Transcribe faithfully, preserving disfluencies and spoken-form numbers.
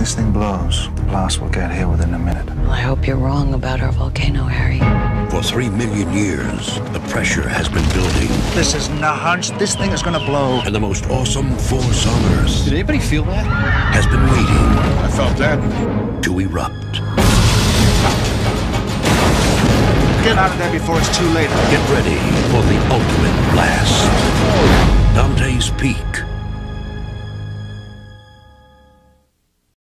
this thing blows, blast will get here within a minute. Well, I hope you're wrong about our volcano, Harry. For three million years, the pressure has been building. This is not a hunch. This thing is gonna blow. And the most awesome force on Earth... Did anybody feel that? ...has been waiting... I felt that. ...to erupt. Get out of there before it's too late. Get ready for the ultimate blast. Dante's Peak.